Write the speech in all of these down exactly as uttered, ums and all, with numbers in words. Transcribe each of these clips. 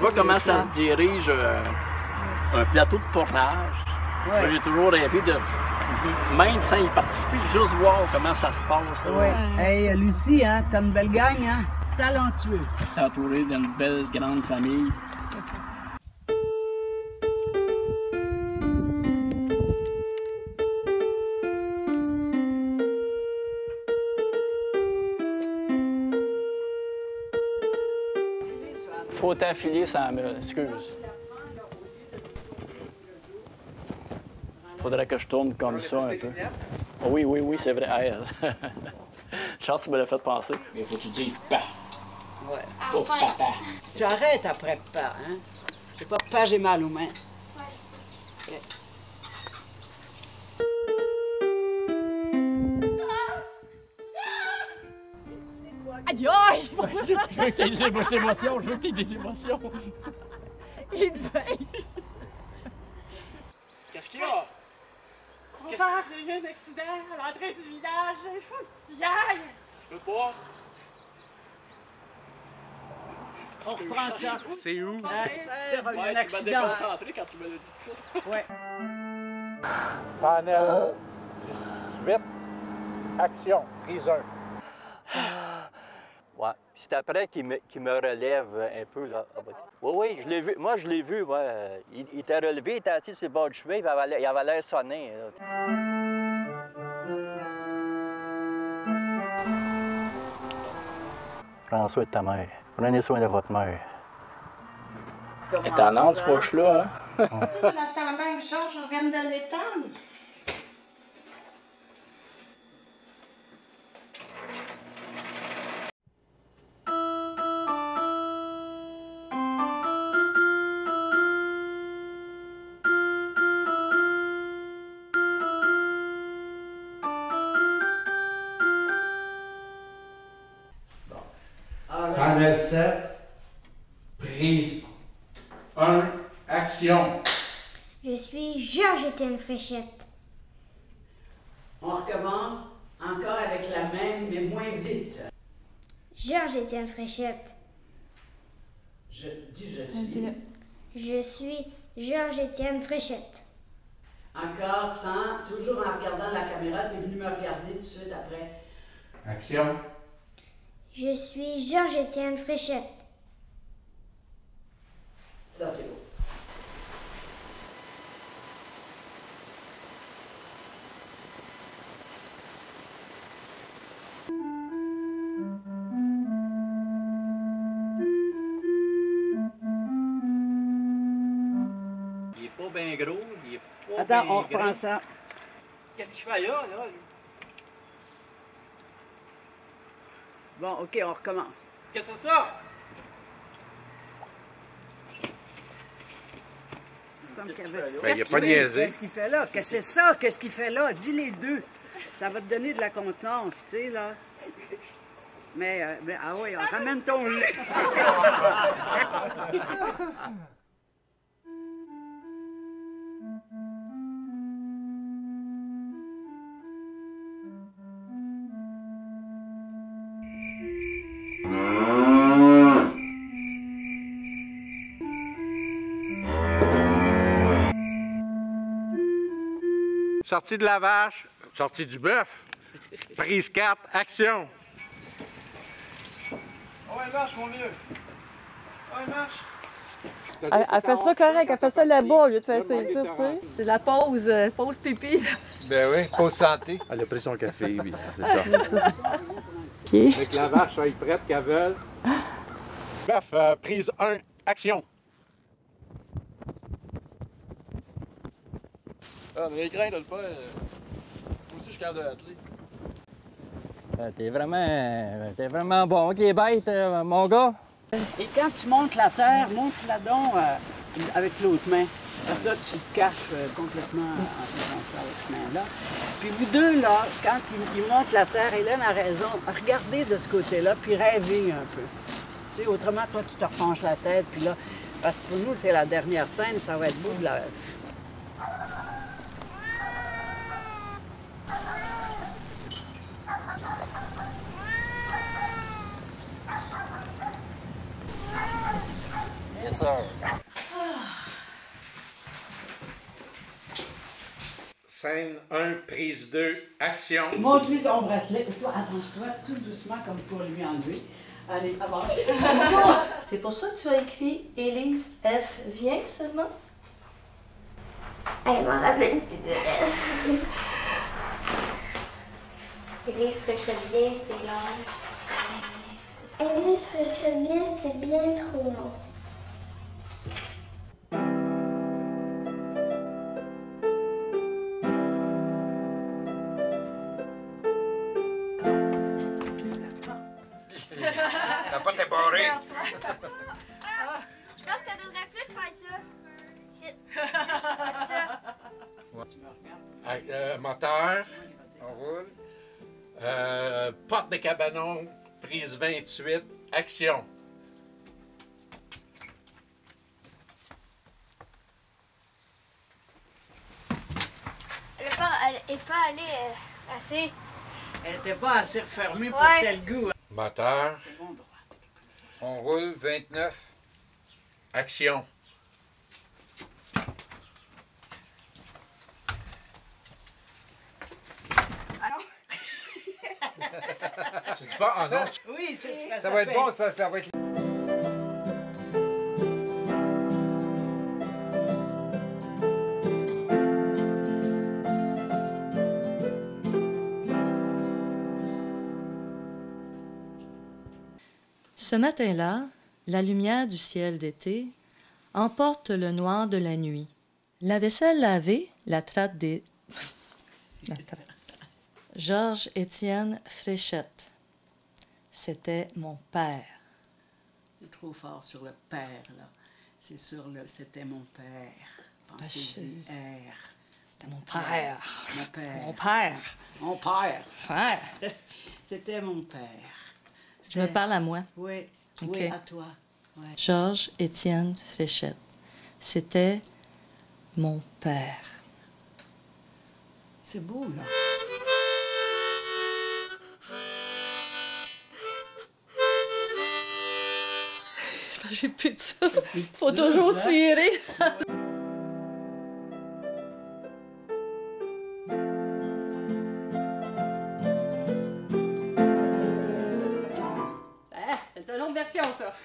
vois comment ça se dirige euh, un plateau de tournage. Ouais. Moi, j'ai toujours rêvé de, même sans y participer, juste voir comment ça se passe. Là. Ouais. Hey, Lucie, hein, t'as une belle gang, hein? Talentueux. T'es entouré d'une belle, grande famille. Faut t'affiler sans me... Excuse. Faudrait que je tourne comme ça un peu. Oh, oui, oui, oui, c'est vrai. Hey, chance que tu me l'as fait penser. Mais faut que tu dises pas. Ouais. Oh, papa. Tu arrêtes après pas, hein? C'est pas pas j'ai mal aux mains. Okay. Aïe aïe! Je veux que tu aies des émotions, je veux que tu aies des émotions. Il baisse! Qu'est-ce qu'il y a? Mon père, il y a eu un accident à l'entrée du village. Il faut que tu y ailles! Je peux pas. On reprend ça. C'est où? Hein? Il y a eu un Ouais, tu m'as accident. déconcentré quand tu me l'as dit ça. Ouais. Panel dix-huit. Action. Prise un. Ouais. Puis c'est après qu'il me, qu'il me relève un peu, là. Oui, oui, je l'ai vu. Moi, je l'ai vu, ouais. Il, il était relevé, il était assis sur le bord du chemin, il avait, il avait l'air sonné. Là. Prends soin de ta mère. Prenez soin de votre mère. Elle est en âne, ce poche-là, hein? En attendant que Georges revienne de l'étang. Panel sept. Prise un. Action. Je suis Georges-Étienne Fréchette. On recommence encore avec la même, mais moins vite. Georges-Étienne Fréchette. Je dis je suis. Je suis Georges-Étienne Fréchette. Encore sans, toujours en regardant la caméra, t'es venu me regarder tout de suite après. Action. Je suis Georges-Étienne Fréchette. Ça, c'est beau. Il est pas bien gros, il est pas Attends, bien on reprend grand. ça. Qu'est-ce qu'il fait là, là? Bon, OK, on recommence. Qu'est-ce que c'est ça? Il me semble qu'il y avait- Ben, il a Qu'est-ce pas qu'il- niaisé. Qu'est-ce qu'il fait là? Qu'est-ce que c'est ça? Qu'est-ce qu'il fait là? Dis les deux. Ça va te donner de la contenance, tu sais, là. Mais, euh, mais ah oui, ramène ton lait. Sortie de la vache. Sortie du bœuf. Prise quatre. Action. Oh, elle marche, mon vieux. Oh, elle marche. Elle, elle fait ça correct, elle fait ça là-bas au lieu de faire ça ici, tu sais. C'est la pause, euh, pause pipi. Ben oui, pause santé. Elle a pris son café, oui, c'est ça. OK. Avec la vache, elle est prête qu'elle veut. Bœuf, euh, prise un. Action. Ah, mais les grains de le faire. Moi aussi, je suis capable de l'atteler. Euh, T'es vraiment, t'es vraiment bon avec les bêtes, euh, mon gars. Et quand tu montes la terre, monte-la donc euh, avec l'autre main. Parce que là, tu te caches euh, complètement en faisant ça avec cette main-là. Puis vous deux, là, quand ils, ils montent la terre, Hélène a raison, regardez de ce côté-là, puis rêvez un peu. Tu sais, autrement, toi, tu te repenches la tête, puis là, parce que pour nous, c'est la dernière scène, ça va être beau de la... Yes, sir. Scène un, prise deux, action. Montre-lui ton bracelet, et toi, avance-toi tout doucement comme pour lui enlever. Allez, avance. C'est pour ça que tu as écrit Élise F. Viens seulement? Elle m'en rappelle plus de reste. Élise Fréchette-Bien, c'est long. Élise Fréchette-Bien, c'est bien trop long. La porte est barrée. Je pense que tu devrais plus faire ça. C'est plus ça. Ah, euh, moteur, On roule. euh, porte de cabanon, prise vingt-huit, action. Elle n'est pas, elle est pas allée euh, assez. Elle n'était pas assez refermée pour Ouais. tel goût. Moteur, C'est bon droit. On roule vingt-neuf. action. Tu dis pas, ah non, tu- Oui, c'est Ça va être bon, ça, ça va être... Ce matin-là, la lumière du ciel d'été emporte le noir de la nuit. La vaisselle lavée, la traite des... la traite. Georges-Étienne Fréchette. C'était mon père. C'est trop fort sur le père, là. C'est sur le... C'était mon père. Pensez-y, je- R. C'était mon père. Mon père. Mon père. Mon père. Père. C'était mon père. Je me parle à moi. Oui, Ok. oui, à toi. Ouais. Georges-Étienne Fréchette. C'était mon père. C'est beau, là. J'ai plus de ça. Faut toujours tirer. Ah, c'est une autre version, ça.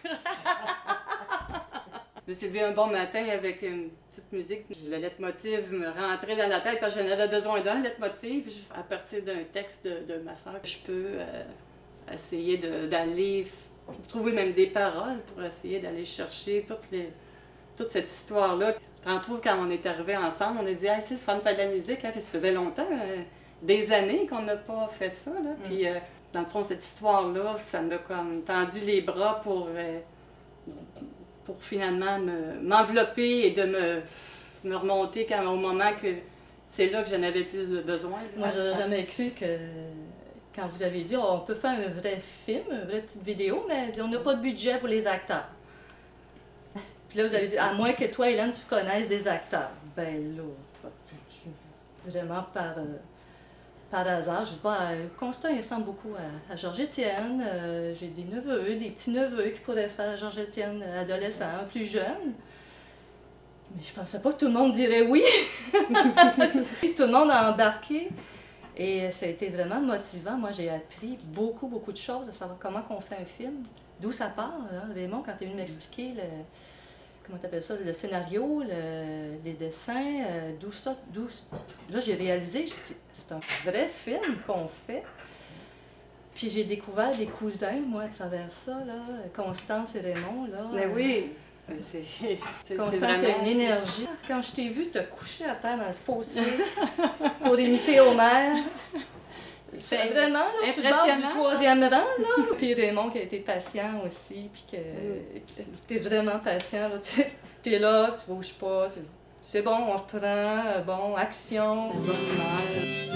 Je me suis levée un bon matin avec une petite musique. Le leitmotiv me rentrait dans la tête parce que j'en avais besoin d'un leitmotiv. Juste à partir d'un texte de, de ma soeur, je peux euh, essayer de- d'aller trouver même des paroles pour essayer d'aller chercher toutes les, toute cette histoire-là. Tantôt, quand on est arrivés ensemble, on a dit hey, « c'est le fun de faire de la musique hein? ». Puis ça faisait longtemps, euh, des années qu'on n'a pas fait ça. Là. Mm. Puis euh, dans le fond, cette histoire-là, ça m'a comme tendu les bras pour... Euh, pour finalement me- m'envelopper et de me, me remonter quand, au moment que c'est là que j'en avais plus de besoin. Moi, j'aurais jamais cru que quand vous avez dit oh, on peut faire un vrai film, une vraie petite vidéo, mais on n'a pas de budget pour les acteurs. Puis là, vous avez dit, à moins que toi, Hélène, tu connaisses des acteurs. Ben là, vraiment par, euh, par hasard. Je dis, bah, Constant, il ressemble beaucoup à, à Georges-Étienne. Euh, J'ai des neveux, des petits-neveux qui pourraient faire Georges-Étienne adolescent, plus jeune. Mais je pensais pas que tout le monde dirait oui. Tout le monde a embarqué. Et ça a été vraiment motivant. Moi, j'ai appris beaucoup, beaucoup de choses à savoir comment on fait un film. D'où ça part, hein? Raymond, quand tu es venu m'expliquer le... Comment t'appelles ça? Le scénario, le, les dessins, euh, d'où ça, d'où... Là, j'ai réalisé, je dis, c'est un vrai film qu'on fait. Puis j'ai découvert des cousins, moi, à travers ça, là, Constance et Raymond, là. Mais oui, c'est c'est Constance, il y a vraiment... une énergie. Quand je t'ai vu te coucher à terre dans le fossé pour imiter Homer, c'est vraiment, là, sur le bord du troisième rang, là. Puis Raymond qui a été patient aussi, puis que mm. t'es vraiment patient, là. T'es là, tu bouges pas, c'est bon, on reprend, bon, action. Bonne humeur.